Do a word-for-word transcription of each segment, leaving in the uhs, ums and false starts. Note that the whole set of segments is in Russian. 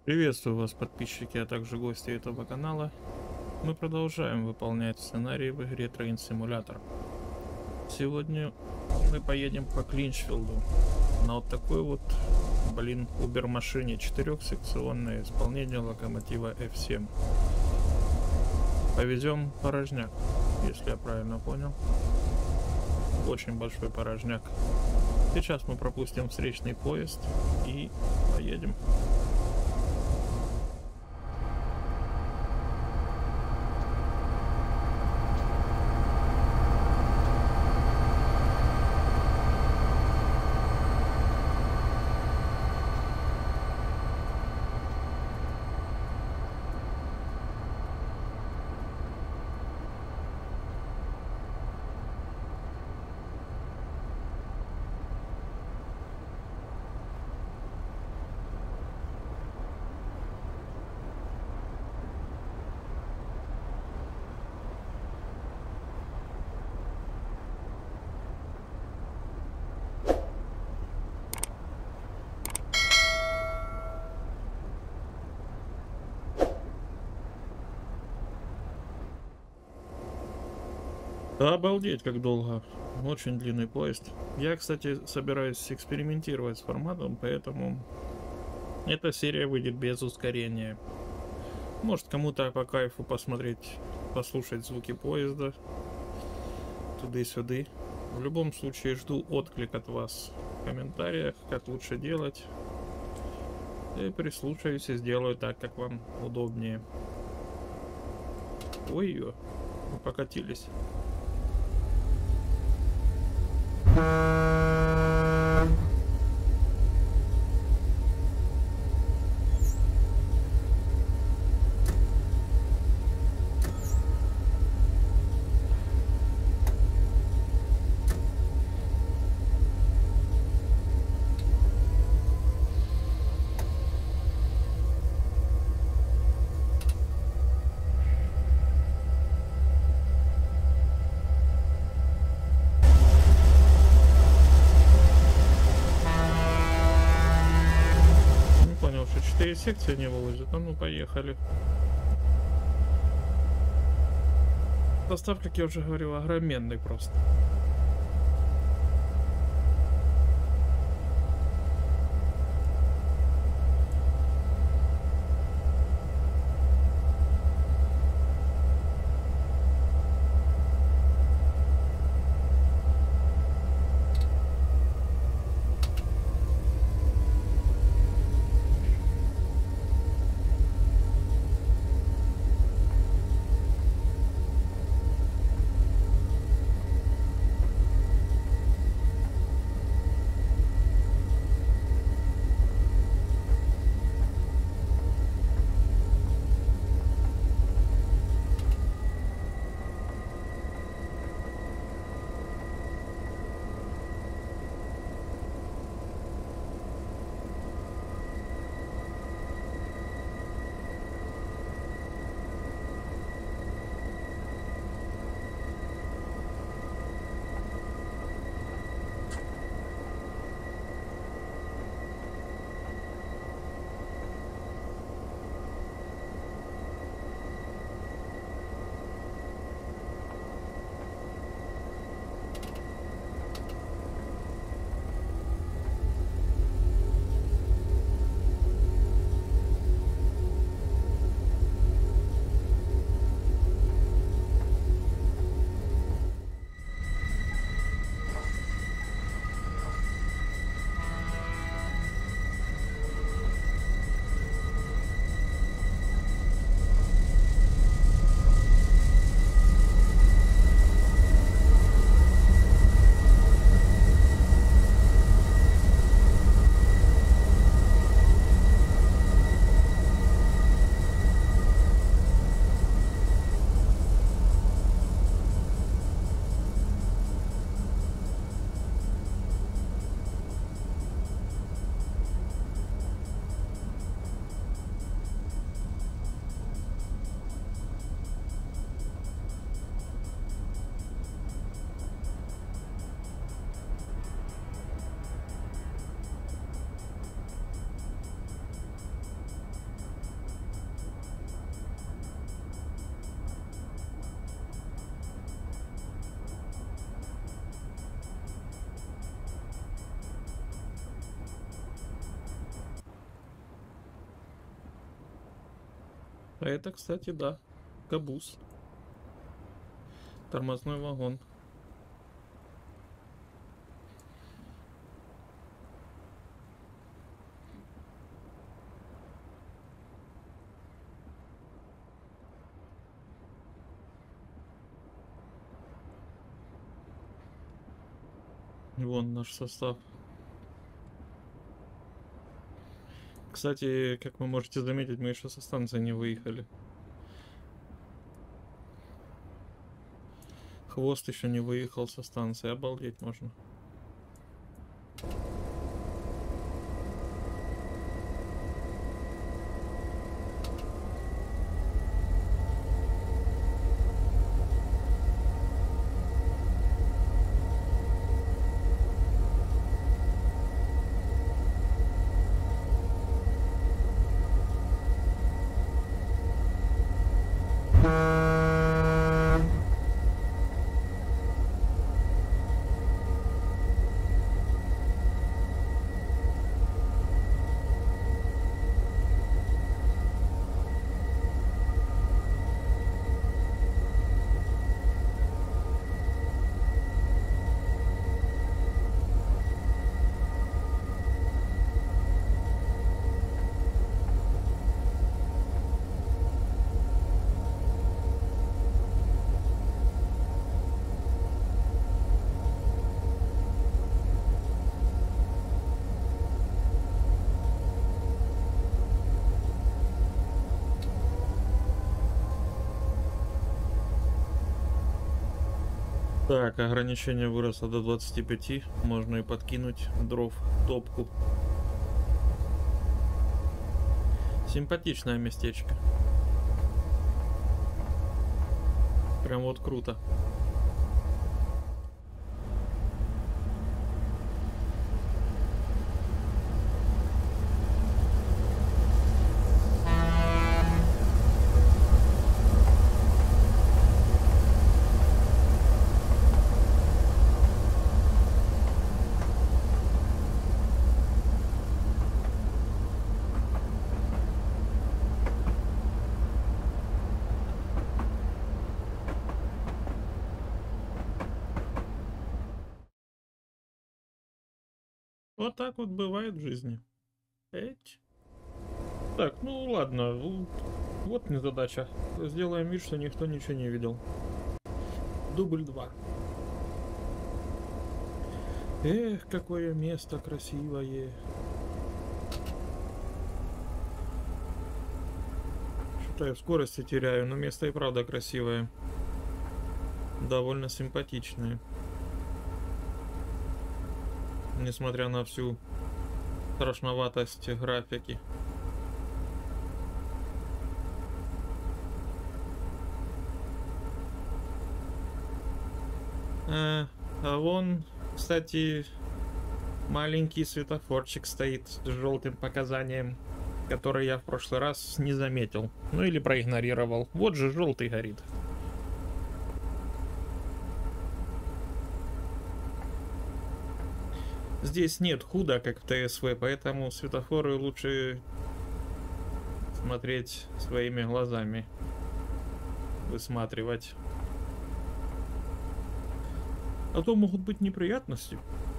Приветствую вас, подписчики, а также гости этого канала. Мы продолжаем выполнять сценарий в игре Train Simulator. Сегодня мы поедем по Клинчфилду на вот такой вот, блин, Убер-машине четырехсекционное исполнение локомотива эф семь. Повезем порожняк, если я правильно понял. Очень большой порожняк. Сейчас мы пропустим встречный поезд и поедем. Да, обалдеть, как долго. Очень длинный поезд. Я, кстати, собираюсь экспериментировать с форматом, поэтому эта серия выйдет без ускорения. Может, кому-то по кайфу посмотреть, послушать звуки поезда. Туда-сюда. В любом случае, жду отклик от вас в комментариях, как лучше делать. И прислушаюсь и сделаю так, как вам удобнее. Ой-ё, мы покатились. Четыре секции не вылазит, а ну поехали. Состав, как я уже говорил, огроменный просто. А это, кстати, да, кабуз. Тормозной вагон. Вон наш состав. Кстати, как вы можете заметить, мы еще со станции не выехали. Хвост еще не выехал со станции, обалдеть можно. Так, ограничение выросло до двадцати пяти. Можно и подкинуть дров в топку. Симпатичное местечко. Прям вот круто. Вот так вот бывает в жизни. Эть. Так, ну ладно. Вот незадача. Сделаем вид, что никто ничего не видел. Дубль два. Эх, какое место красивое. Что-то я в скорости теряю, но место и правда красивое. Довольно симпатичное. Несмотря на всю страшноватость графики. А, а вон, кстати, маленький светофорчик стоит с желтым показанием, который я в прошлый раз не заметил. Ну или проигнорировал. Вот же желтый горит. Здесь нет худа, как в ТСВ, поэтому светофоры лучше смотреть своими глазами, высматривать. А то могут быть неприятности.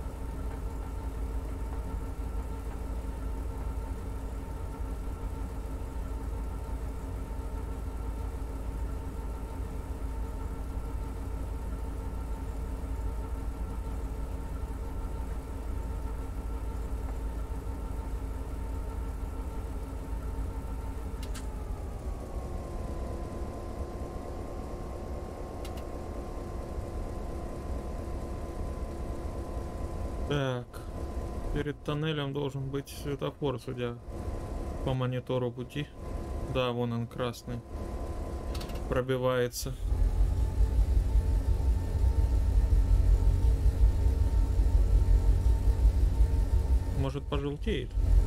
Так, перед тоннелем должен быть светофор, судя по монитору пути. Да, вон он красный. Пробивается. Может, пожелтеет?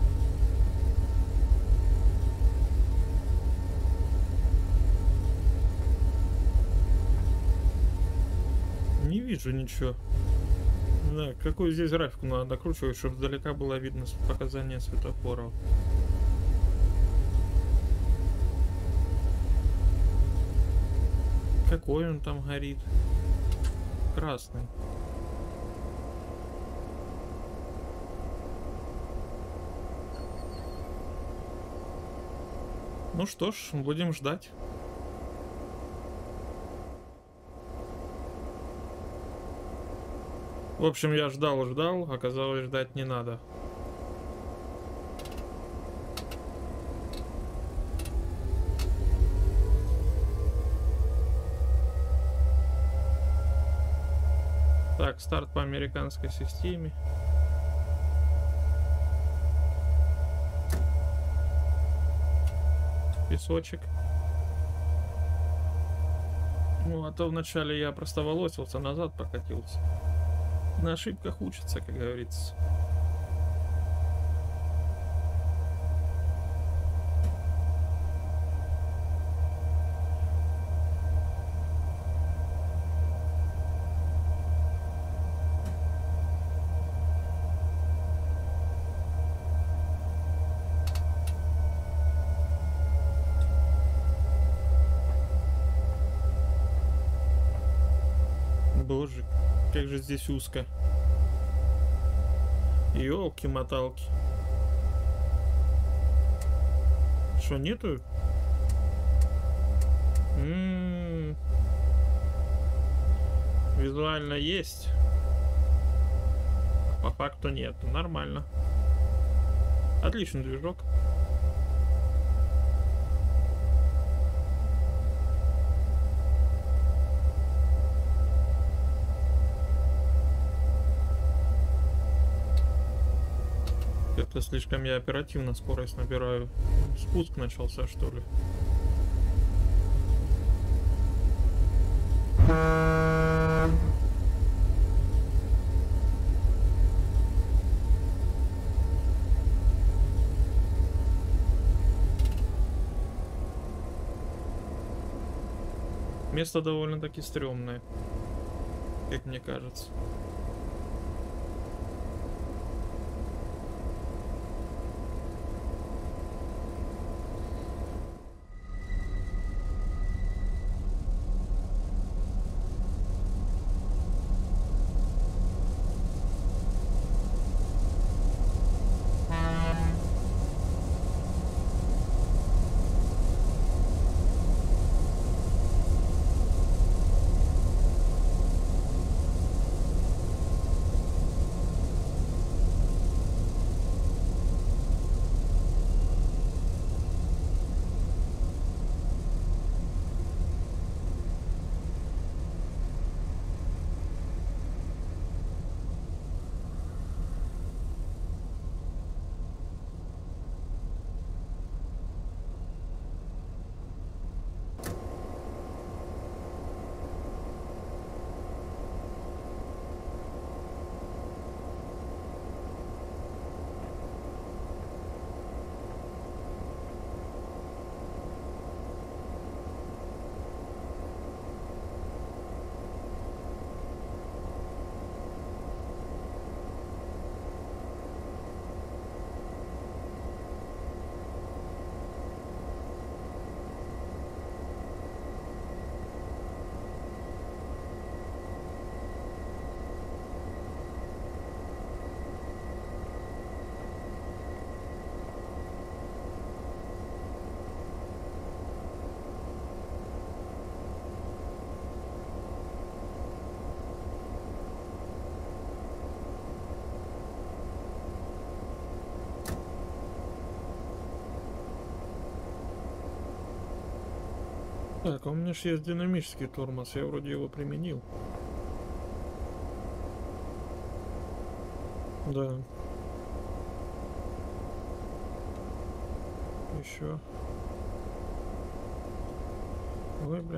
Не вижу ничего. Да, какую здесь графику надо докручивать, чтобы издалека было видно показания светофоров. какой он там горит. Красный. Ну что ж, будем ждать. В общем, я ждал-ждал, оказалось, ждать не надо. Так, старт по американской системе. Песочек. Ну, а то вначале я просто волосился, назад покатился. На ошибках учатся, как говорится. Боже, как же здесь узко. Ёлки-моталки. Что, нету? М-м-м. Визуально есть. По факту нет. Нормально. Отличный движок. Как-то слишком я оперативно скорость набираю. Спуск начался, что ли? Место довольно-таки стрёмное, как мне кажется. Так, а у меня же есть динамический тормоз, я вроде его применил. Да. Еще. Ой, бля.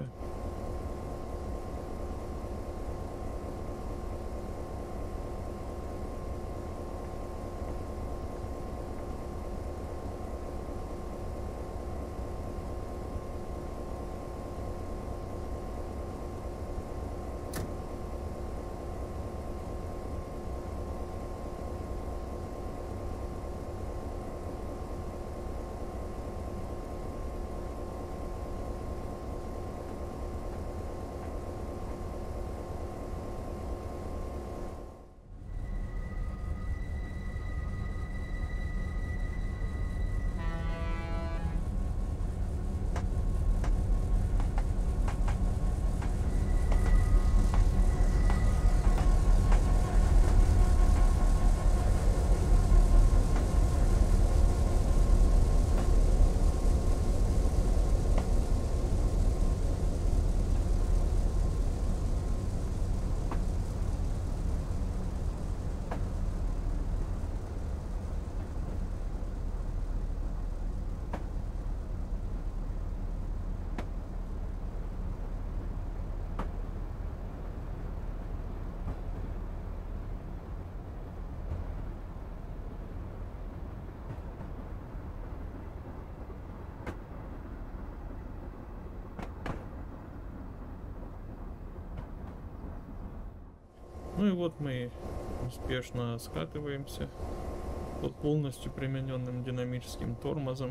Ну и вот мы успешно скатываемся под полностью примененным динамическим тормозом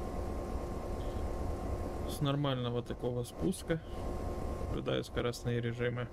с нормального такого спуска, соблюдая скоростные режимы.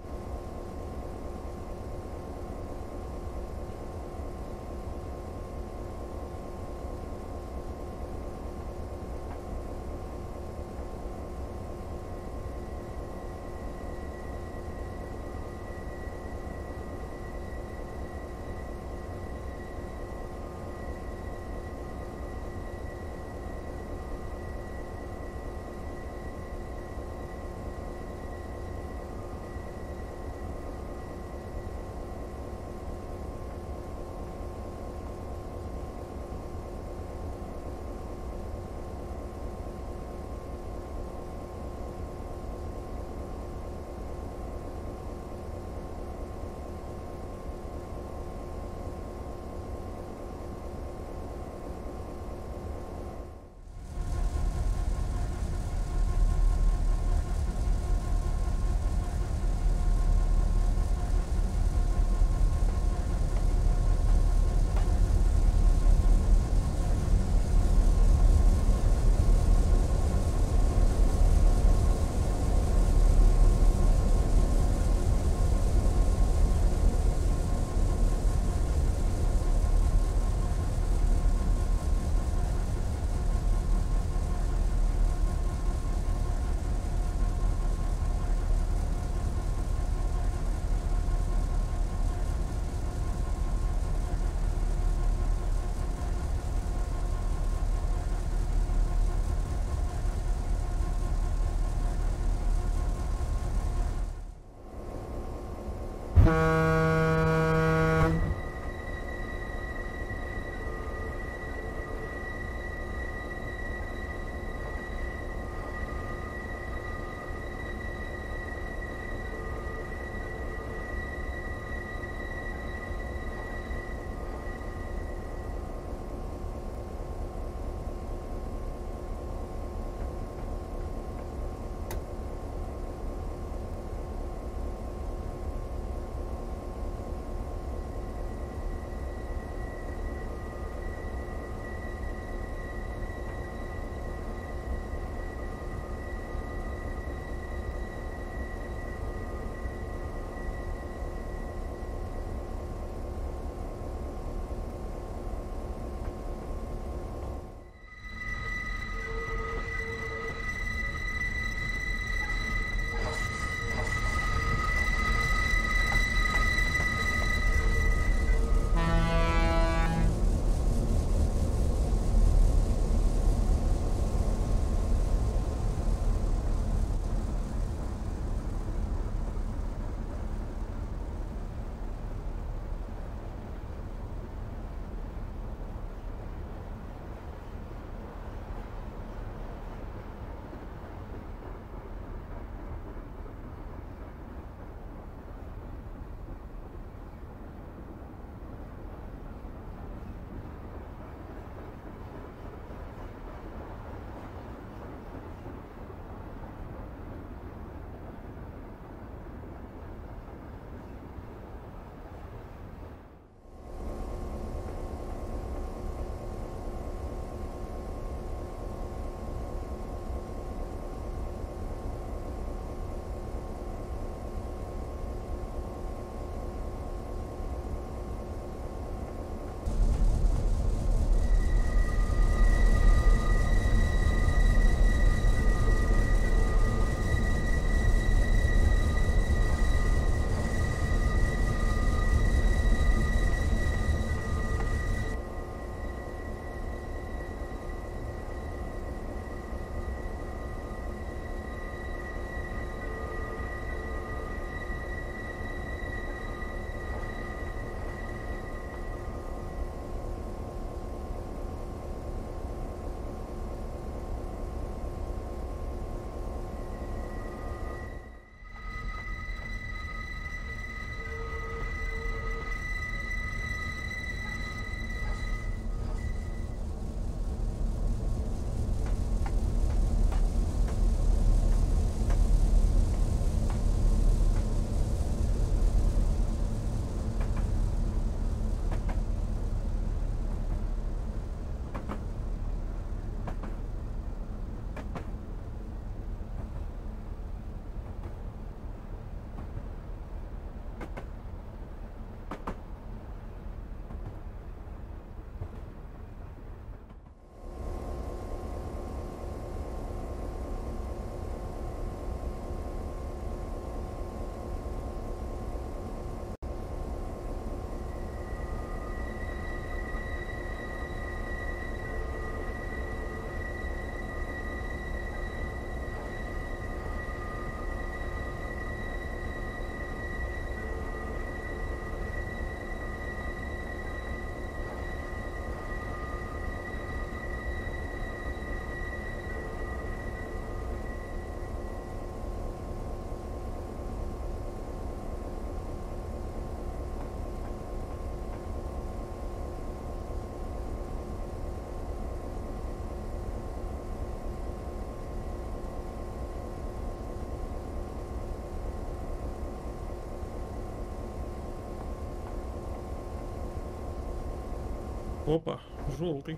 Опа, желтый.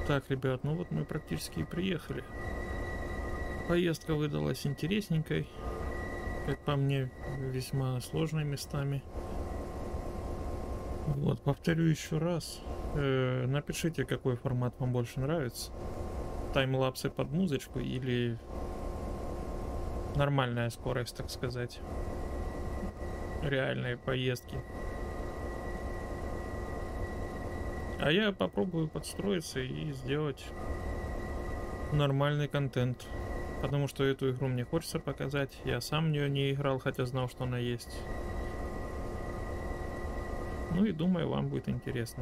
Так, ребят, ну вот мы практически и приехали. Поездка выдалась интересненькой, как по мне, весьма сложной местами. Вот, повторю еще раз. Э, напишите, какой формат вам больше нравится. Таймлапсы под музычку или нормальная скорость, так сказать. Реальные поездки. А я попробую подстроиться и сделать нормальный контент. Потому что эту игру мне хочется показать. Я сам в нее не играл, хотя знал, что она есть. Ну и думаю, вам будет интересно.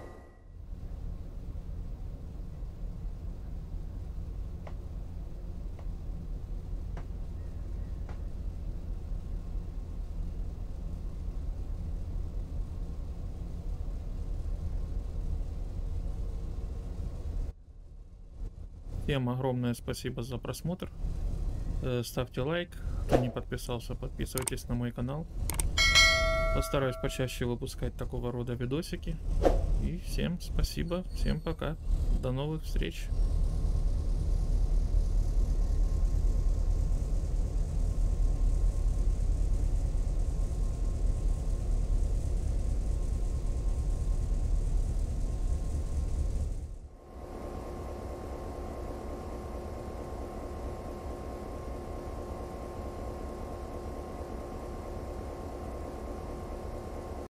Всем огромное спасибо за просмотр. Ставьте лайк. Кто не подписался, подписывайтесь на мой канал. Постараюсь почаще выпускать такого рода видосики. И всем спасибо, всем пока. До новых встреч.